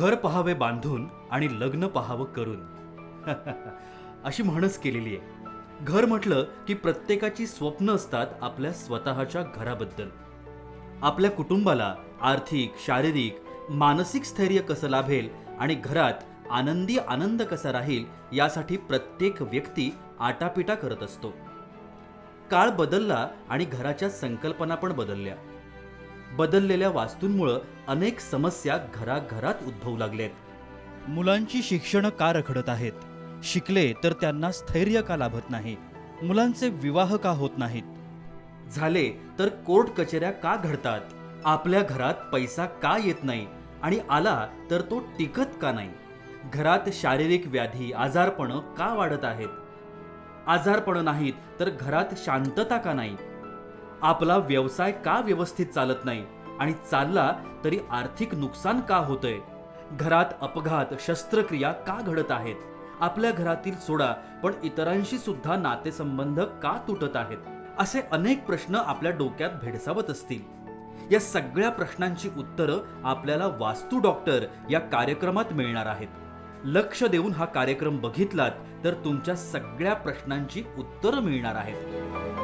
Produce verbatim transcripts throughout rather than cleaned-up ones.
घर पहावे बांधून आणि लग्न पहावं करून अशी म्हणच केलेली आहे. घर म्हटलं की प्रत्येकाची स्वप्न असतात आपल्या स्वतःच्या घराबद्दल. आपल्या कुटुंबाला आर्थिक, शारीरिक, मानसिक स्थैर्य कसं लाभेल आणि घरात आनंदी आनंद कसा राहील यासाठी प्रत्येक व्यक्ती आटापिटा करत असतो. काळ बदलला आणि घराच्या संकल्पना पण बदलल्या. बदललेल्या वास्तूंमुळे अनेक समस्या घराघरात उद्भवू लागल्यात. मुलांची शिक्षण का रखडत आहेत? शिकले तर त्यांना स्थैर्य का लाभत नाही? मुलांचे विवाह का होत नाहीत? झाले तर कोर्ट कचेऱ्या का घडतात? आपल्या घरात पैसा का येत नाही आणि आला तर तो टिकत का नाही? घरात शारीरिक व्याधी, आजारपण का वाढत आहेत? आजारपण नाहीत तर घरात शांतता का नाही? आपला व्यवसाय का व्यवस्थित चालत नाही आणि चालला तरी आर्थिक नुकसान का होतंय? घरात अपघात, शस्त्रक्रिया का घडत आहेत? आपल्या घरातील सोडा पण इतरांशी सुद्धा नातेसंबंध का तुटत आहेत? असे अनेक प्रश्न आपल्या डोक्यात भेडसावत असतील. या सगळ्या प्रश्नांची उत्तरं आपल्याला वास्तू डॉक्टर या कार्यक्रमात मिळणार आहेत. लक्ष देऊन हा कार्यक्रम बघितलात तर तुमच्या सगळ्या प्रश्नांची उत्तरं मिळणार आहेत.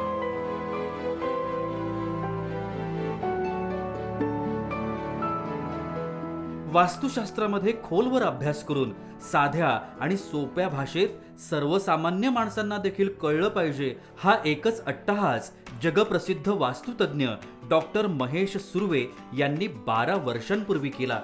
वास्तुशास्त्रामध्ये खोलवर अभ्यास करून साध्या आणि सोप्या भाषेत सर्वसामान्य माणसांना देखील कळलं पाहिजे हा एकच अट्टहास जगप्रसिद्ध वास्तुतज्ञ डॉक्टर महेश सुर्वे यांनी बारा वर्षांपूर्वी केला.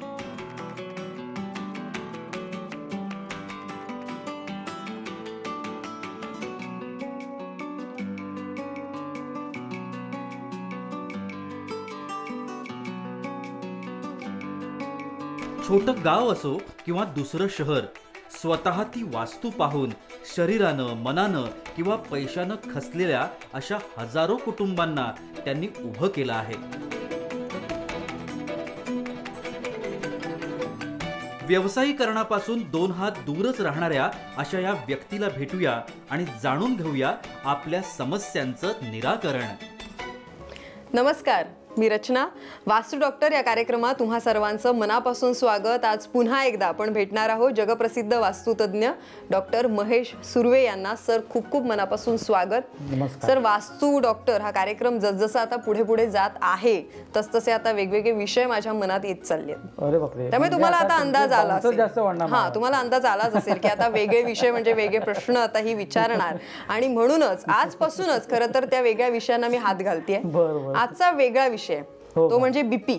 छोटं गाव असो किंवा दुसरं शहर, स्वतः ती वास्तू पाहून शरीरानं, मनानं किंवा पैशानं खचलेल्या अशा हजारो कुटुंबांना त्यांनी उभं केलं आहे. व्यावसायिकरणापासून दोन हात दूरच राहणाऱ्या अशा या व्यक्तीला भेटूया आणि जाणून घेऊया आपल्या समस्यांचं निराकरण. नमस्कार, मी रचना. वास्तू डॉक्टर या कार्यक्रमात तुम्हा सर्वांचं मनापासून स्वागत. आज पुन्हा एकदा आपण भेटणार आहोत जगप्रसिद्ध वास्तुतज्ञ डॉक्टर महेश सुर्वे यांना. सर, खूप खूप मनापासून स्वागत. सर, वास्तू डॉक्टर हा कार्यक्रम जसजसा आता पुढे पुढे जात आहे तसतसे आता वेगवेगळे विषय माझ्या मनात येत चालले आहेत. त्यामुळे तुम्हाला आता अंदाज आला असेल, हा तुम्हाला अंदाज आलाच असेल की आता वेगळे विषय म्हणजे वेगळे प्रश्न आता ही विचारणार आणि म्हणूनच आजपासूनच खरं तर त्या वेगळ्या विषयांना मी हात घालतेय. आजचा वेगळा विषय तो म्हणजे बीपी.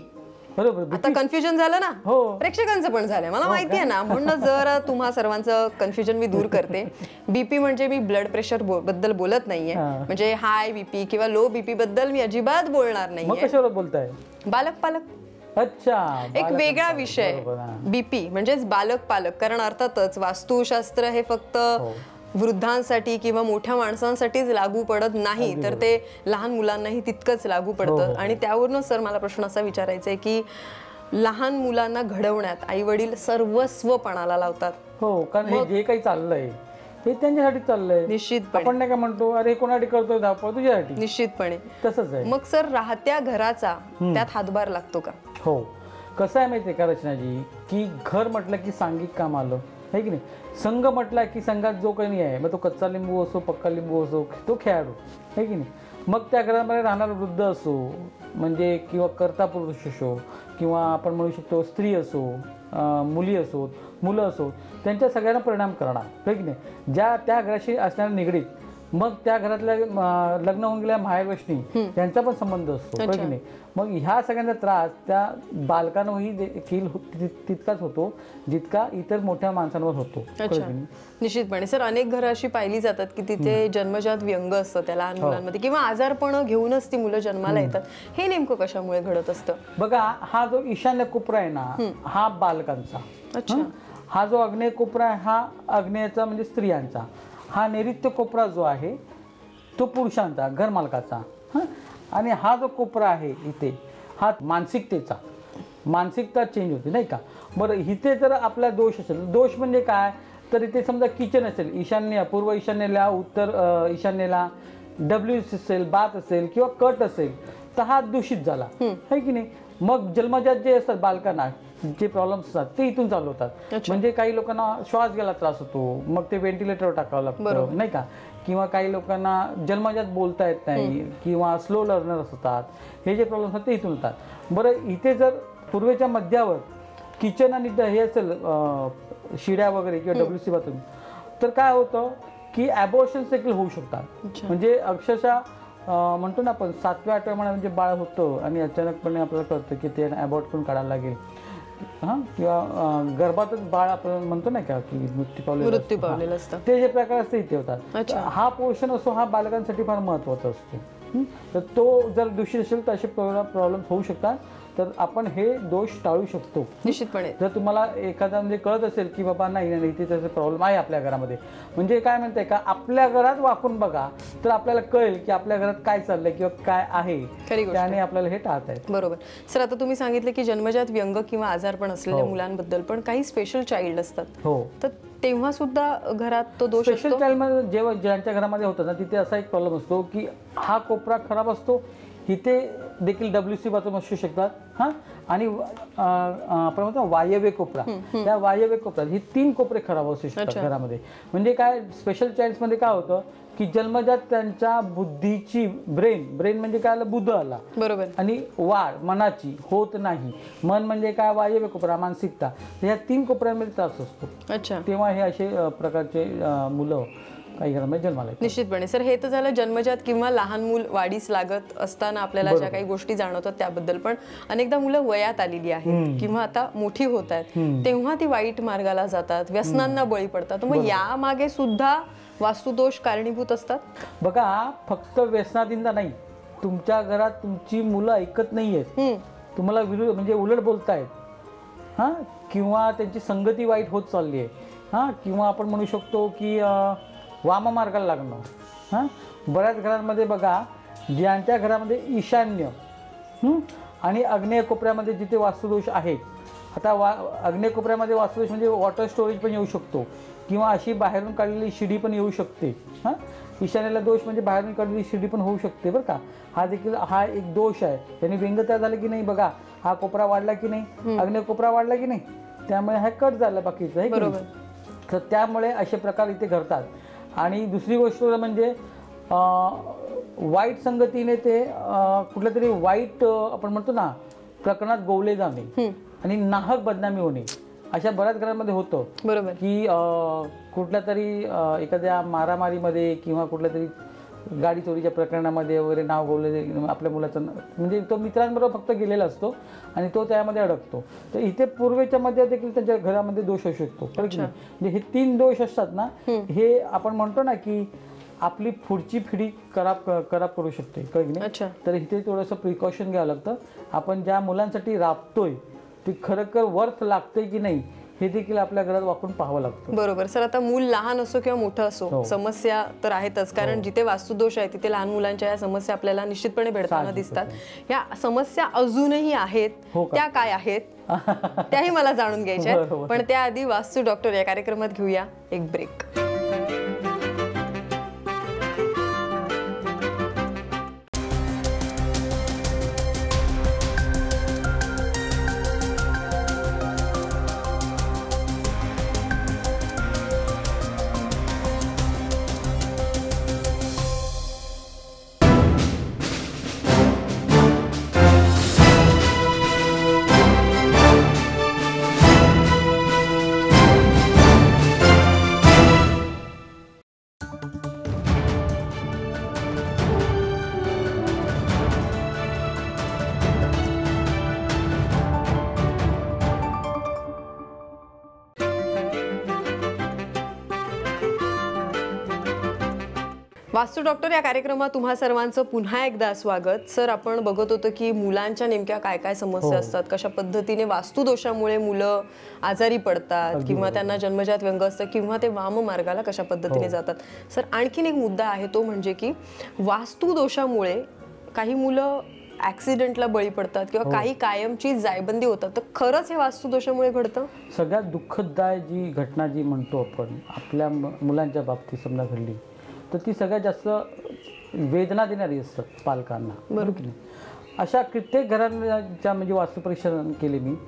आता कन्फ्युजन झालं ना, प्रेक्षकांचं पण झालंय, मला माहिती आहे ना, म्हणून जर तुम्हा सर्वांचं कन्फ्युजन मी दूर करते. बीपी म्हणजे मी ब्लड प्रेशर बद्दल बोलत नाहीये, म्हणजे हाय बीपी किंवा लो बीपी बद्दल मी अजिबात बोलणार नाहीये. कशावर बोलताय? बालक पालक. अच्छा, एक वेगळा विषय बीपी म्हणजेच बालक पालक. कारण अर्थातच वास्तुशास्त्र हे फक्त वृद्धांसाठी किंवा मोठ्या माणसांसाठीच लागू पडत नाही, तर ते लहान मुलांनाही तितकंच लागू पडतं. आणि त्यावरून सर मला प्रश्न असा विचारायचा आहे की लहान मुलांना घडवण्यात आई वडील सर्वस्व पणाला लावतात. हो, कारण हे जे काही चाललंय हे त्यांच्यासाठी चाललंय. निश्चितपणे. आपण नाही का म्हणतो, अरे कोणासाठी करतोय धावपळ, तुझ्यासाठी. निश्चितपणे तसंच आहे. मग सर, राहत्या घराचा त्यात हातभार लागतो का? हो, कसं आहे माहितीये का रचनाजी, की घर म्हटलं की सांघिक काम आलं, है की नाही. संघ म्हटला की संघात जो काही आहे, मग तो कच्चा लिंबू असो, पक्का लिंबू असो, तो खेळाडू, है की नाही. मग त्या घरामध्ये राहणारा वृद्ध असो, म्हणजे किंवा कर्ता पुरुष असो, किंवा आपण म्हणू शकतो स्त्री असो, मुली असोत, मुलं असोत, त्यांच्या सगळ्यांना परिणाम करणार, है की नाही. ज्या त्या घराशी असणाऱ्या निगडीत, मग त्या घरातल्या लग्न होऊन गेल्या माहेर वैष्णी त्यांचा पण संबंध असतो, है की नाही. मग ह्या सगळ्यांचा त्रास त्या बालकांनाही देखील तितकाच होतो जितका इतर मोठ्या माणसांवर होतो. निश्चितपणे. सर, अनेक घरं अशी पाहिली जातात की तिथे जन्मजात व्यंग असतं त्या लहान मुलांमध्ये किंवा आजारपण घेऊनच ती मुलं जन्माला येतात. हे नेमकं कशामुळे घडत असतं? बघा, हा जो ईशान्य कोपरा आहे ना, हा बालकांचा. अच्छा. हा जो आग्नेय कोपरा आहे हा आग्नेयचा म्हणजे स्त्रियांचा. हा नैऋत्य कोपरा जो आहे तो पुरुषांचा, घरमालकाचा. आणि हा जो कोपरा आहे इथे हा मानसिकतेचा. मानसिकता चेंज होते, नाही का. बरं, इथे जर आपला दोष असेल, दोष म्हणजे काय, तर इथे समजा किचन असेल, ईशान्य पूर्व ईशान्येला, उत्तर ईशान्येला डब्ल्यू असेल, बाथ असेल किंवा कट असेल, तर हा दूषित झाला, है की नाही. मग जन्मजात जे असतात बालकांना जे प्रॉब्लेम्स असतात ते इथून चालू होतात. म्हणजे काही लोकांना श्वास घ्यायला त्रास होतो, मग ते व्हेंटिलेटर टाकावं लागतं नाही का, किंवा काही लोकांना जन्मजात बोलता येत नाही, किंवा स्लो लर्नर असतात, हे जे प्रॉब्लेम्स असतात ते इथून होतात. बरं, इथे जर पूर्वेच्या मध्यावर किचन आणि हे असेल शिड्या वगैरे किंवा डब्ल्यू सी बाथरूम, तर काय होतं की ॲबॉर्शन्स देखील होऊ शकतात. म्हणजे अक्षरशः म्हणतो ना आपण सातव्या आठव्या महिन्यात म्हणजे बाळ होतं आणि अचानकपणे आपल्याला कळतं की ते ॲबॉर्ट करून काढायला लागेल, हां, किंवा गर्भातच बाळ आपण म्हणतो ना का की मृत्यू मृत्यू पावलेलं असतं, ते जे प्रकार असते इथे होतात. हा पोर्शन असतो हा बालकांसाठी फार महत्त्वाचा असतो. तर तो जर दूषित असेल तर असे प्रॉब्लेम होऊ शकतात. तर आपण हे दोष टाळू शकतो निश्चितपणे. जर तुम्हाला एखादा म्हणजे कळत असेल की बाबा नाही नाही इथे त्याचा प्रॉब्लेम आहे आपल्या घरामध्ये, म्हणजे काय म्हणताय का आपल्या घरात वाकून बघा तर आपल्याला कळेल की आपल्या घरात काय चाललंय किंवा काय आहे, त्याने आपल्याला हे टाळता येईल. बरोबर. सर, आता तुम्ही सांगितलं की जन्मजात व्यंग किंवा आजारपण असलेल्या मुलांबद्दल, पण काही स्पेशल चाइल्ड असतात, हो, तर तेव्हा सुद्धा घरात तो दोष असतो. स्पेशल चाइल्ड मध्ये जेव्हा ज्यांच्या घरामध्ये होतं ना तिथे असा एक प्रॉब्लेम असतो की हा कोपरा खराब असतो, इथे देखील डब्ल्यू सी बाथरूम असू शकतात, हां, आणि आपण म्हणतो वायव्य कोपरा, त्या वायव्य कोपऱ्यात ही तीन कोपरे खराब असू शकतात घरामध्ये. म्हणजे काय स्पेशल चाइल्ड्समध्ये काय होतं की जन्मजात त्यांच्या बुद्धीची ब्रेन ब्रेन म्हणजे काय आलं, बुद्ध आला, बरोबर, आणि वाढ मनाची होत नाही. मन म्हणजे काय, वायव्य कोपरा, मानसिकता, ह्या तीन कोपऱ्यांमध्ये त्रास असतो. अच्छा, तेव्हा हे असे प्रकारचे मुलं काही घरामध्ये जन्माला येतात. निश्चितपणे. सर, हे तर झालं जन्मजात किंवा लहान मूल वाढीस लागत असताना आपल्याला ज्या काही गोष्टी जाणवतात त्याबद्दल. पण अनेकदा मुलं वयात आलेली आहेत किंवा आता मोठी होत आहेत, तेव्हा ती वाईट मार्गाला जातात, व्यसनांना बळी पडतात. मग यामागे सुद्धा वास्तुदोष कारणीभूत असतात. बघा, फक्त व्यसनाधीनता नाही, तुमच्या घरात तुमची मुलं ऐकत नाहीयेत, तुम्हाला विरुद्ध म्हणजे उलट बोलतायत, हां, किंवा त्यांची संगती वाईट होत चालली आहे, हां, किंवा आपण म्हणू शकतो की वाममार्गाला लागणं. हां, बऱ्याच घरांमध्ये बघा ज्यांच्या घरामध्ये ईशान्य आणि आग्नेय कोपऱ्यामध्ये जिथे वास्तुदोष आहेत, आता वा आग्नेय कोपऱ्यामध्ये वास्तुदोष म्हणजे वॉटर स्टोरेज पण येऊ शकतो, किंवा अशी बाहेरून काढलेली शिडी पण येऊ शकते. हां, ईशान्येला दोष म्हणजे बाहेरून काढलेली शिडी पण होऊ शकते बरं का. हा देखील हा एक दोष आहे. त्यांनी व्यंग तयार झालं की नाही, बघा हा कोपरा वाढला की नाही, आग्नेय कोपरा वाढला की नाही, त्यामुळे हा कट झाला बाकीचं आहे, बरोबर. तर त्यामुळे असे प्रकार इथे घडतात. आणि दुसरी गोष्ट म्हणजे वाईट संगतीने ते कुठल्या तरी वाईट आपण म्हणतो ना प्रकरणात गोवले जाणे आणि नाहक बदनामी होणे, अशा बऱ्याच घरांमध्ये होतं, बरोबर, की कुठल्या तरी एखाद्या मारामारीमध्ये किंवा कुठल्या तरी गाडी चोरीच्या प्रकरणामध्ये वगैरे नाव गोवले आपल्या मुलाचं, म्हणजे तो मित्रांबरोबर फक्त गेलेला असतो आणि तो त्यामध्ये अडकतो. तर इथे पूर्वेच्या मध्ये देखील त्यांच्या घरामध्ये दोष असू शकतो. म्हणजे हे तीन दोष असतात ना, हे आपण म्हणतो ना की आपली पुढची पिढी खराब खराब करू शकते, कळलं. तर इथे थोडंसं प्रिकॉशन घ्यावं लागतं. आपण ज्या मुलांसाठी राबतोय ते खरोखर वर्थ लागते की नाही हे देखील आपल्या घरात वापरून पाहावं लागतं. बरोबर. सर, आता मूल लहान असो किंवा मोठं असो, समस्या तर आहेतच, कारण जिथे वास्तुदोष आहे तिथे लहान मुलांच्या या समस्या आपल्याला निश्चितपणे भेडताना दिसतात. या समस्या अजूनही आहेत, त्या काय आहेत त्याही मला जाणून घ्यायच्या आहेत. पण त्याआधी वास्तू डॉक्टर या कार्यक्रमात घेऊया एक ब्रेक. वास्तू डॉक्टर या कार्यक्रमात तुम्हा सर्वांचं पुन्हा एकदा स्वागत. सर, आपण बघत होतो की मुलांच्या नेमक्या काय काय समस्या असतात, कशा पद्धतीने वास्तुदोषामुळे मुलं आजारी पडतात किंवा त्यांना जन्मजात व्यंग असतं किंवा ते वाम मार्गाला कशा पद्धतीने जातात. सर, आणखीन एक मुद्दा आहे तो म्हणजे की वास्तुदोषामुळे काही मुलं ऍक्सिडेंटला बळी पडतात किंवा काही कायमची जायबंदी होतात. तर खरंच हे वास्तुदोषामुळे घडतं? सगळ्यात दुःखदायक जी घटना जी म्हणतो आपण आपल्या मुलांच्या बाबतीत समजा घडली तर ती सगळ्यात जास्त वेदना देणारी असतात पालकांना, बरोबर. अशा कित्येक घरांच्या म्हणजे वास्तुपरीक्षण केले मी,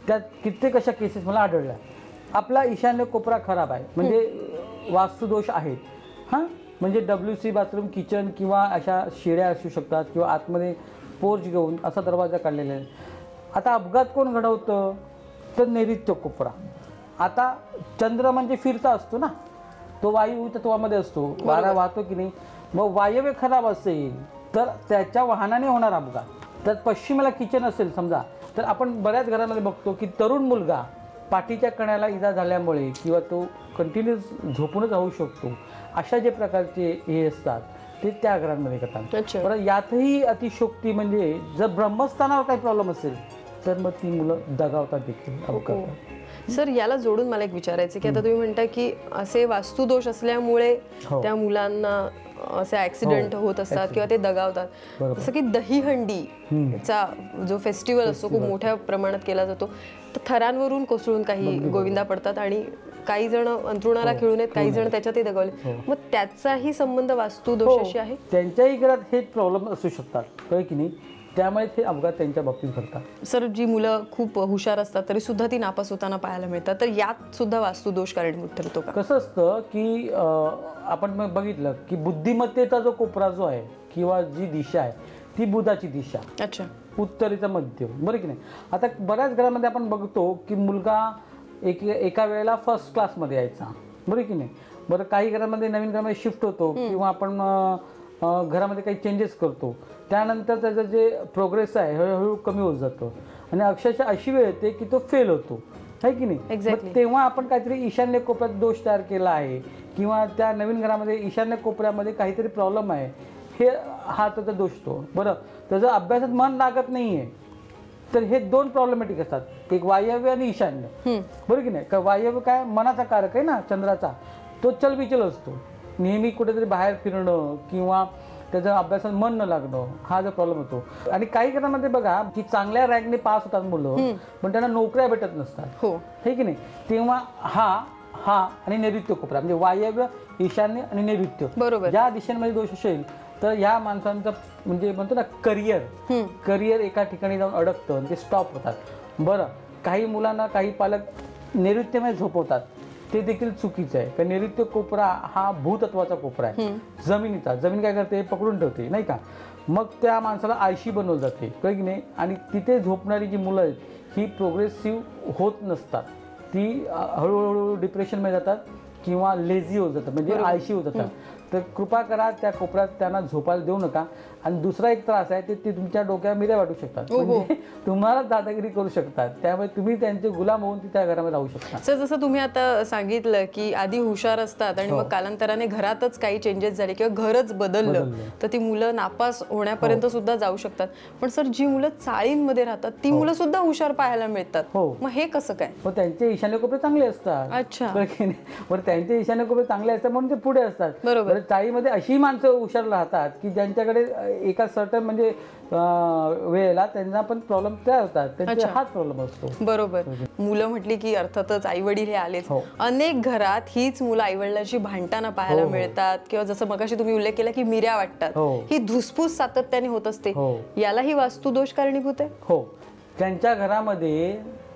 त्यात कित्येक अशा केसेस मला आढळल्या. आपला ईशान्य कोपरा खराब आहे म्हणजे वास्तुदोष आहेत. हां म्हणजे डब्ल्यू सी बाथरूम किचन किंवा अशा शिड्या असू शकतात किंवा आतमध्ये पोर्च घेऊन असा दरवाजा काढलेला आहे. आता अपघात कोण घडवतं तर नैऋत्य कोपरा. आता चंद्र म्हणजे फिरता असतो ना, तो वायू तत्वामध्ये असतो, वारा वाहतो की नाही. मग वायव्य खराब असेल तर त्याच्या वाहनाने होणार अपघात. तर पश्चिमेला किचन असेल समजा, तर आपण बऱ्याच घरांमध्ये बघतो की तरुण मुलगा पाठीच्या कण्याला इजा झाल्यामुळे किंवा तो कंटिन्यूस झोपूनच राहू शकतो. अशा जे प्रकारचे हे असतात ते त्या घरांमध्ये करतात. बरं यातही अतिशोक्ती म्हणजे जर ब्रह्मस्थानावर काही प्रॉब्लेम असेल तर मग ती मुलं दगावतात देखील, अपघातात. सर याला जोडून मला एक विचारायचं की आता तुम्ही म्हणता की असे वास्तुदोष असल्यामुळे त्या मुलांना असे ऍक्सिडेंट होत असतात किंवा ते दगावतात. जसं की दहीहंडीचा जो फेस्टिवल असतो खूप मोठ्या प्रमाणात केला जातो, तर थरांवरून कोसळून काही गोविंदा पडतात आणि काही जण अंथरुणाला खेळून आहेत, काही जण त्याच्यातही दगावले. मग त्याचाही संबंध वास्तुदोषाशी आहे? त्यांच्याही घरात हे प्रॉब्लेम असू शकतात, कळ की नाही. त्यामुळे ते अपघात त्यांच्या बाबतीत घडतात. सर जी मुलं खूप हुशार असतात तरी सुद्धा ती नापास होताना पाहायला मिळतात, तर यात सुद्धा वास्तुदोष कारणीभूत ठरतो का? कसं असतं की आपण मग बघितलं की बुद्धिमत्तेचा जो कोपरा जो आहे किंवा जी दिशा आहे ती बुधाची दिशा. अच्छा. उत्तरेचा मध्य, बरं की नाही. आता बऱ्याच घरामध्ये आपण बघतो की मुलगा एक एका वेळेला फर्स्ट क्लासमध्ये यायचा, बरं की नाही. बरं काही घरामध्ये नवीन घरामध्ये शिफ्ट होतो किंवा आपण घरामध्ये काही चेंजेस करतो, त्यानंतर त्याचं जे प्रोग्रेस आहे हळूहळू कमी होत जातं आणि अक्षरशः अशी वेळ येते की तो फेल होतो, आहे की नाही. तेव्हा आपण काहीतरी ईशान्य कोपऱ्यात दोष तयार केला आहे किंवा त्या नवीन घरामध्ये ईशान्य कोपऱ्यामध्ये काहीतरी प्रॉब्लेम आहे, हे हा त्याचा दोष तो. बरं त्याचं अभ्यासात मन लागत नाही आहे, तर हे दोन प्रॉब्लेमॅटिक असतात, एक वायव्य आणि ईशान्य, बरं की नाही. का वायव्य काय मनाचा कारक आहे ना चंद्राचा, तो चलबिचल असतो, नेहमी कुठेतरी बाहेर फिरणं किंवा त्याचं अभ्यासात मन न लागणं, हा जो प्रॉब्लेम होतो. आणि काही घरांमध्ये बघा की चांगल्या रँकने पास होतात मुलं पण त्यांना नोकऱ्या भेटत नसतात, हे की नाही. तेव्हा हा हा आणि नैऋत्य कोपरा म्हणजे वायव्य ईशान्य आणि नैऋत्य बरोबर या दिशेमध्ये दोष असेल तर ह्या माणसांचं म्हणजे म्हणतो ना करिअर करिअर एका ठिकाणी जाऊन अडकतं आणि ते स्टॉप होतात. बरं काही मुलांना काही पालक नैऋत्यमध्ये झोपवतात, ते देखील चुकीचं आहे. कारण नैऋत्य कोपरा हा भूतत्वाचा कोपरा आहे, जमिनीचा. जमीन काय करते, पकडून ठेवते नाही का. मग त्या माणसाला आळशी बनवलं जाते, कळ की नाही. आणि तिथे झोपणारी जी मुलं आहेत ही प्रोग्रेसिव्ह होत नसतात, ती हळूहळू डिप्रेशनमध्ये जातात किंवा लेझी होत जातात म्हणजे आळशी होत जातात. तर कृपा करा त्या कोपऱ्यात त्यांना झोपायला देऊ नका. आणि दुसरा एक त्रास आहे ते ते तुमच्या डोक्यावर मिऱ्या वाटू शकतात, म्हणजे तुम्हाला दादागिरी करू शकतात. त्यामुळे तुम्ही त्यांचे गुलाम होऊन त्या घरामध्ये राहू शकता. सर जसं तुम्ही आता सांगितलं की आधी हुशार असतात आणि मग कालांतराने घरातच काही चेंजेस झाले किंवा घरच बदललं तर ती मुलं नापास होण्यापर्यंत सुद्धा जाऊ शकतात. पण सर जी मुलं चाळींमध्ये राहतात ती मुलं सुद्धा हुशार पाहायला मिळतात, मग हे कसं काय? हो त्यांचे ईशान्य कोपरे चांगले असतात. अच्छा. बरं त्यांचे ईशान्य कोपरे चांगले असतात म्हणून ते पुढे असतात. बरोबर. चाळीमध्ये अशी माणसं हुशार राहतात की ज्यांच्याकडे एका सर्टन म्हणजे वेळेला त्यांना पण प्रॉब्लेम तयार होतात, त्यांचा हाच प्रॉब्लेम असतो. बरोबर. मुलं म्हटली की अर्थातच आई वडील हे आलेच. अनेक घरात हीच मुलं आई वडिलांशी भांडताना पाहायला मिळतात किंवा जसं मगाशी तुम्ही उल्लेख केला की मिऱ्या वाटतात, ही धुसफूस सातत्याने होत असते, यालाही वास्तुदोष कारणीभूत आहे. हो त्यांच्या घरामध्ये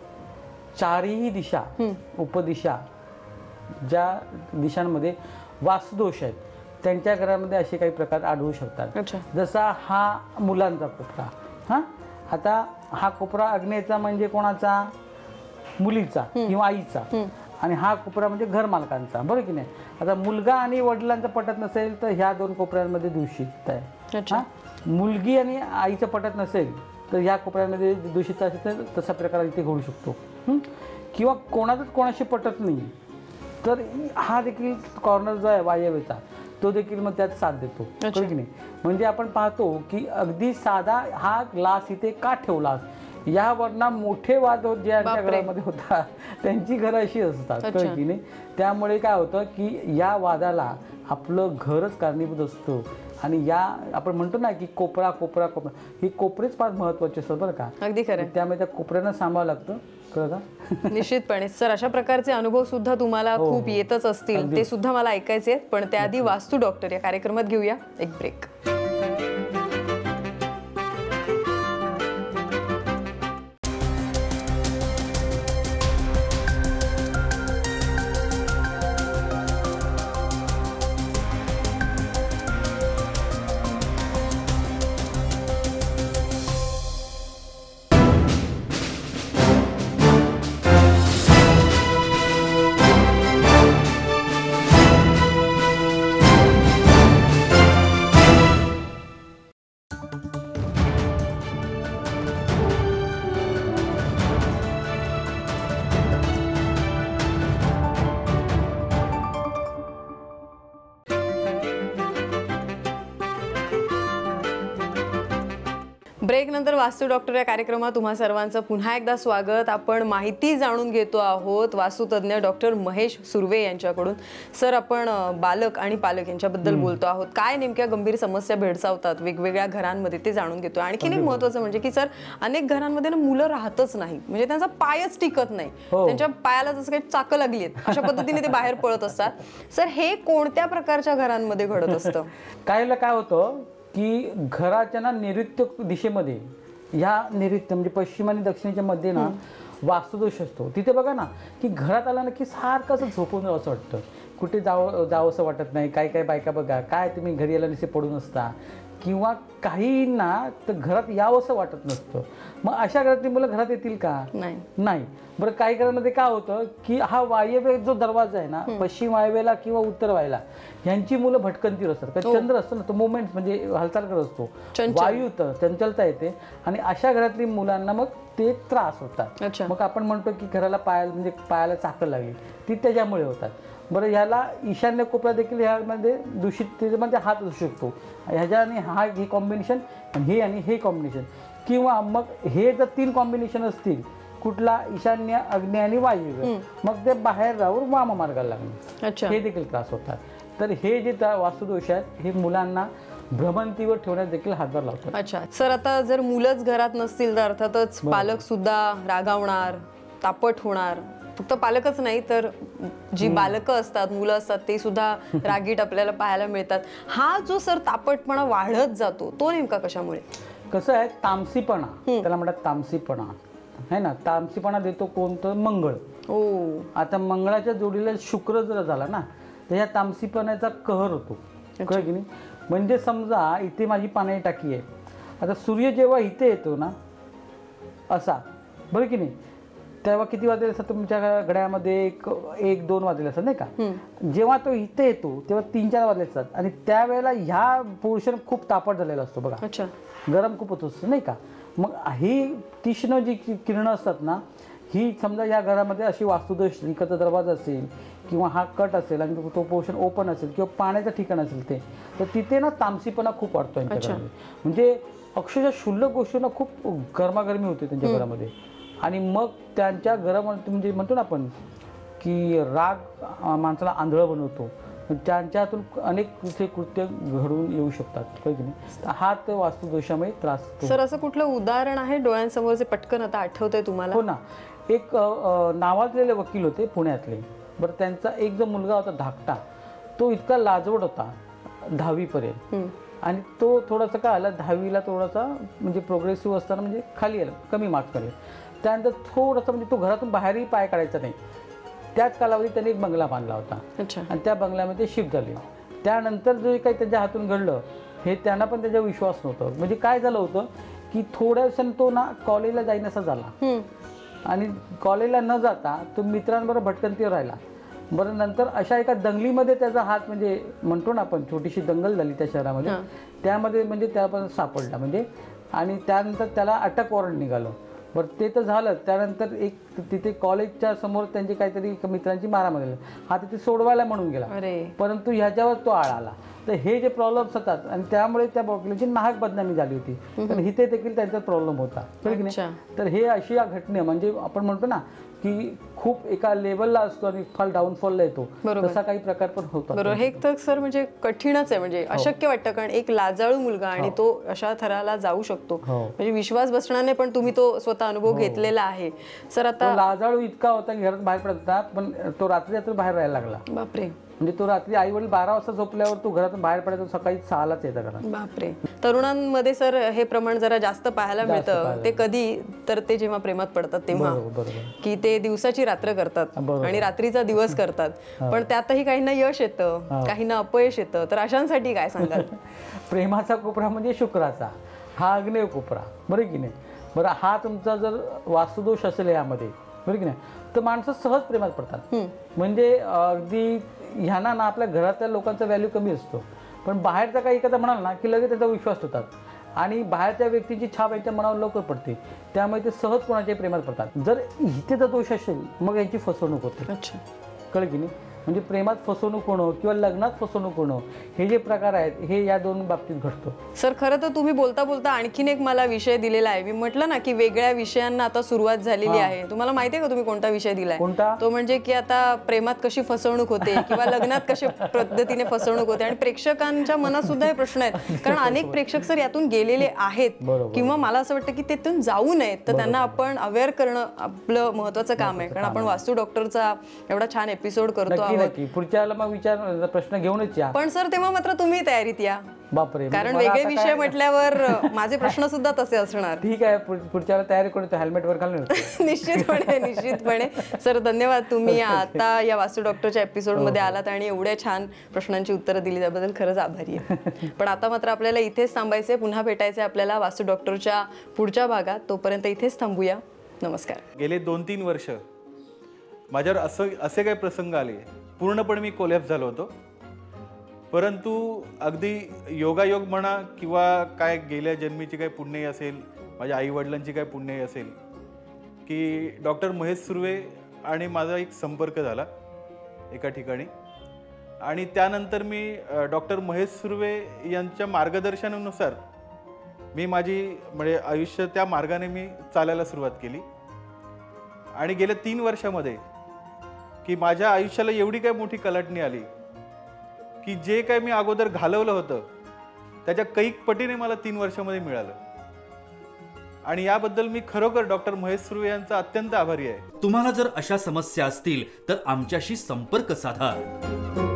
चारही दिशा उपदिशा ज्या दिशांमध्ये वास्तुदोष आहेत त्यांच्या घरामध्ये असे काही प्रकार आढळू शकतात. जसा हा मुलांचा कोपरा, हा आता हा कोपरा अग्नेयचा म्हणजे कोणाचा, मुलीचा किंवा आईचा, आणि हा कोपरा म्हणजे घर मालकांचा, बरं की नाही. आता मुलगा आणि वडिलांचा पटत नसेल तर ह्या दोन कोपऱ्यांमध्ये दूषित आहे. मुलगी आणि आईचं पटत नसेल तर ह्या कोपऱ्यांमध्ये दूषित असेल तर तसा प्रकार इथे घडू शकतो. किंवा कोणाचंच कोणाशी पटत नाही तर हा देखील कॉर्नर जो आहे वायव्यचा तो देखील मग त्यात साथ देतो, की नाही. म्हणजे आपण पाहतो की अगदी साधा हा ग्लास इथे का ठेवला यावरना मोठे वाद होत ज्यांच्या घरामध्ये होतात त्यांची घरं अशी असतात, की नाही. त्यामुळे काय होतं की या वादाला आपलं घरच कारणीभूत असतं. आणि या आपण म्हणतो ना की कोपरा कोपरा कोपरा ही कोपरेच फार महत्वाचे असतात, बरं का. अगदी खरं. त्यामुळे त्या कोपऱ्यांना सांभाळावं लागतं, कळलं का. निश्चितपणे. सर अशा प्रकारचे अनुभव सुद्धा तुम्हाला खूप येतच असतील, ते सुद्धा मला ऐकायचे आहेत. पण त्याआधी वास्तू डॉक्टर या कार्यक्रमात घेऊया एक ब्रेक. ब्रेक नंतर वास्तू डॉक्टर या कार्यक्रमात तुम्हा सर्वांचं पुन्हा एकदा स्वागत. आपण माहिती जाणून घेतो आहोत वास्तुतज्ञ डॉक्टर महेश सुर्वे यांच्याकडून. सर, आपण बालक आणि पालक यांच्याबद्दल बोलतो आहोत. काय नेमक्या गंभीर समस्या भेडसावतात वेगवेगळ्या घरांमध्ये ते जाणून घेतो. आणखीन एक महत्त्वाचं म्हणजे की सर, अनेक घरांमध्ये ना मुलं राहतच नाही, म्हणजे त्यांचा पायच टिकत नाही. त्यांच्या पायाला जसं काही चाकं लागली आहेत अशा पद्धतीने ते बाहेर पळत असतात. सर, हे कोणत्या प्रकारच्या घरांमध्ये घडत असतं? काहीला काय होतं की घराच्या ना नैऋत्य दिशेमध्ये, ह्या नैऋत्य म्हणजे पश्चिम आणि दक्षिणेच्या मध्ये ना वास्तुदोष असतो. तिथे बघा ना की घरात आला ना की सारखं असं झोपून असं वाटतं, कुठे जावं जावं असं वाटत नाही. काय काय बायका बघा, काय तुम्ही घरी आला नसे पडून असता, किंवा काहींना तर घरात यावं असं वाटत नसतं. मग अशा घरातली मुलं घरात येतील का? नाही नाही. बरं, काही घरांमध्ये काय होतं की हा वायव्य जो दरवाजा आहे ना, पश्चिम वायव्याला किंवा उत्तर वायला, यांची मुलं भटकंतीवर असतात. कारण चंद्र असतो ना, तो मुवमेंट म्हणजे हालचाल करत असतो, वायू तर चंचलता येते, आणि अशा घरातली मुलांना मग ते त्रास होतात. मग आपण म्हणतो की घराला पायाला म्हणजे पायाला चाकं लागली, ती त्याच्यामुळे होतात. बरं, ह्याला ईशान्य कोपरा देखील ह्यामध्ये दूषित त्याच्यामध्ये हात असू शकतो. ह्याच्याने हा हे कॉम्बिनेशन, हे आणि हे कॉम्बिनेशन, किंवा मग हे जर तीन कॉम्बिनेशन असतील, कुठला ईशान्य, अग्नी आणि वायव्य, मग ते बाहेर राहून वाम मार्गाला लागणे, हे देखील त्रास होतात. तर हे जे वास्तुदोष आहेत हे मुलांना भ्रमंतीवर ठेवण्यात देखील हातभार लावतात. अच्छा सर, आता जर मुलंच घरात नसतील तर अर्थातच पालक सुद्धा रागावणार, तापट होणार. फक्त पालकच नाही तर जी बालकं असतात, मुलं असतात, ते सुद्धा रागीट आपल्याला पाहायला मिळतात. हा जो सर तापटपणा वाढत जातो तो नेमका कशामुळे? कसं आहे, तामसीपणा, त्याला म्हणतात तामसीपणा है ना. तामसीपणा देतो कोणतं? मंगळ. ओ, आता मंगळाच्या जोडीला शुक्र जर झाला ना तर ह्या तामसीपणाचा कहर होतो, कळ की नाही. म्हणजे समजा इथे माझी पाण्याची टाकी आहे, आता सूर्य जेव्हा इथे येतो ना असा, बरं की नाही, तेव्हा किती वाजले असतात तुमच्या घड्यामध्ये? एक एक दोन वाजले असतात नाही का. जेव्हा तो इथे येतो तेव्हा तीन चार वाजले असतात, आणि त्यावेळेला ह्या पोर्शन खूप तापट झालेला असतो बघा, अच्छा, गरम खूप होत असतं नाही का. मग ही तीक्ष्ण जी किरणं असतात ना, ही समजा या घरामध्ये अशी वास्तुदोष, इकडचा दरवाजा असेल किंवा हा कट असेल आणि तो पोर्शन ओपन असेल किंवा पाण्याचं ठिकाण असेल ते, तर तिथे ना तामसीपणा खूप वाढतो यांच्या घरामध्ये. म्हणजे अक्षरशः क्षुल्लक गोष्टींना खूप गरमागरमी होते त्यांच्या घरामध्ये, आणि मग त्यांच्या घरामध्ये म्हणजे म्हणतो ना आपण की राग माणसाला आंधळं बनवतो, त्यांच्यातून अनेक कुठले कृत्य घडून येऊ शकतात, काही की नाही. हा तर वास्तुदोषामुळे त्रास होतो. सर, असं कुठलं उदाहरण आहे डोळ्यांसमोर जे पटकन आता आठवतंय तुम्हाला? हो ना, एक नावाजलेले वकील होते पुण्यातले. बरं, त्यांचा एक जो मुलगा होता धाकटा, तो इतका लाजवड होता दहावीपर्यंत, आणि तो थोडासा काय आला दहावीला थोडासा म्हणजे प्रोग्रेसिव्ह असताना म्हणजे खाली आला, कमी मार्क्स आले. त्यानंतर थोडासा म्हणजे तो घरातून बाहेरही पाय काढायचा नाही. त्याच कालावधीत त्यांनी एक बंगला बांधला होता, आणि त्या बंगल्यामध्ये शिफ्ट झाले. त्यानंतर जे काही त्यांच्या हातून घडलं हे त्यांना पण त्याच्यावर विश्वास नव्हतं. म्हणजे काय झालं होतं की थोड्या दिवसांनी तो ना कॉलेजला जाईनासा झाला, आणि कॉलेजला न जाता तो मित्रांबरोबर भटकंतीवर राहिला. बरं, नंतर अशा एका दंगलीमध्ये त्याचा हात म्हणजे म्हणतो ना आपण, छोटीशी दंगल झाली त्या शहरामध्ये, त्यामध्ये म्हणजे त्याला सापडला म्हणजे, आणि त्यानंतर त्याला अटक वॉरंट निघालं. बरं, ते तर झालं. त्यानंतर एक तिथे कॉलेजच्या समोर त्यांची काहीतरी मित्रांची मारामारी झाली, हा तिथे सोडवायला म्हणून गेला, परंतु ह्याच्यावर तो आळ आला. तर हे जे प्रॉब्लेम्स होतात, आणि त्यामुळे त्या वकिलाची नाहक बदनामी झाली होती, तर इथे देखील त्यांचा प्रॉब्लेम होता, की नाही. तर हे अशी घटना म्हणजे आपण म्हणतो ना की खूप एका लेवलला असतो आणि फार डाऊनफॉलला येतो, तसा काही प्रकार पण होतो. बरोबर. हे तर सर म्हणजे कठीणच आहे, म्हणजे अशक्य वाटतं, कारण एक लाजाळू मुलगा आणि तो अशा थराला जाऊ शकतो, म्हणजे विश्वास बसणार नाही. पण तुम्ही तो स्वतः अनुभव घेतलेला आहे. सर, आता लाजाळू इतका होता की घरात बाहेर पडत होता, पण तो रात्री रात्री बाहेर राहायला लागला. बापरे. म्हणजे तो रात्री आई वडील बारा वाजता झोपल्यावर तो घरातून बाहेर पडायचा, सकाळी सहालाच येतं घरात. बापरे. तरुणांमध्ये सर हे प्रमाण जरा जास्त पाहायला मिळतं. ते कधी तर ते जेव्हा प्रेमात पडतात तेव्हा, की ते दिवसाची रात्र करतात आणि रात्रीचा दिवस करतात, पण त्यातही काहींना यश येतं, काहींना अपयश येतं. तर अशांसाठी काय सांगाल? प्रेमाचा कोपरा म्हणजे शुक्राचा, हा अग्नेय कोपरा, बरं की नाही. बरं, हा तुमचा जर वास्तुदोष असेल यामध्ये, बरं की नाही, तर माणसं सहज प्रेमात पडतात. म्हणजे अगदी ह्यांना ना आपल्या घरातल्या लोकांचा व्हॅल्यू कमी असतो, पण बाहेरचा काही एखादा म्हणाल ना की लगेच त्याचा विश्वास होतात, आणि बाहेरच्या व्यक्तीची छाप यांच्या मनावर लवकर पडते, त्यामुळे ते सहज कोणाच्याही प्रेमात पडतात. जर इथे जर दोष असेल मग यांची फसवणूक होते, कळलं की नाही. म्हणजे प्रेमात फसवणूक होणं किंवा लग्नात फसवणूक होणं, हे जे प्रकार आहेत हे या दोन बाबतीत घडतं. सर खरं तर तुम्ही बोलता बोलता आणखीन एक मला विषय दिलेला आहे. मी म्हटलं ना की वेगळ्या विषयांना आता सुरुवात झालेली आहे. तुम्हाला माहिती आहे का तुम्ही कोणता विषय दिलाय? कोणता? तो म्हणजे की आता प्रेमात कशी फसवणूक होते किंवा लग्नात कशा पद्धतीने फसवणूक होते, आणि प्रेक्षकांच्या मनात सुद्धा हे प्रश्न आहेत. कारण अनेक प्रेक्षक सर यातून गेलेले आहेत किंवा मला असं वाटतं की तिथून जाऊ नयेत, तर त्यांना आपण अवेअर करणं आपलं महत्वाचं काम आहे. कारण आपण वास्तू डॉक्टरचा एवढा छान एपिसोड करतो आहोत. नक्की पुढच्या मग विचार प्रश्न घेऊनच या. पण सर तेव्हा मात्र तुम्ही तयारीत या. बापरे, कारण वेगळे विषय म्हटल्यावर माझे प्रश्न सुद्धा तसे असणार. ठीक आहे, पुढच्या वेळेला तयारी करून हेल्मेट वर घालून निश्चितपणे निश्चितपणे सर धन्यवाद. तुम्ही आता या वास्तू डॉक्टरच्या एपिसोड मध्ये आलात आणि एवढ्या छान प्रश्नांची उत्तरं दिली, त्याबद्दल खरंच आभारी आहे. पण आता मात्र आपल्याला इथेच थांबायचंय. पुन्हा भेटायचंय आपल्याला वास्तू डॉक्टरच्या पुढच्या भागात. तोपर्यंत इथेच थांबूया. नमस्कार. गेले दोन तीन वर्ष माझ्यावर असं असे काही प्रसंग आले, पूर्णपणे मी कोलॅप्स झालो होतो. परंतु अगदी योगायोग म्हणा किंवा काय गेल्या जन्मीची काही पुण्यही असेल, माझ्या आईवडिलांची काय पुण्यही असेल, की डॉक्टर महेश सुर्वे आणि माझा एक संपर्क झाला एका ठिकाणी. आणि त्यानंतर मी डॉक्टर महेश सुर्वे यांच्या मार्गदर्शनानुसार मी माझी म्हणजे आयुष्य त्या मार्गाने मी चालायला सुरुवात केली. आणि गेल्या तीन वर्षामध्ये की माझ्या आयुष्याला एवढी काय मोठी कलाटणी आली की जे काय मी अगोदर घालवलं होतं त्याच्या कैक पटीने मला तीन वर्षामध्ये मिळालं. आणि याबद्दल मी खरोखर डॉक्टर महेश सुर्वे यांचा अत्यंत आभारी आहे. तुम्हाला जर अशा समस्या असतील तर आमच्याशी संपर्क साधा.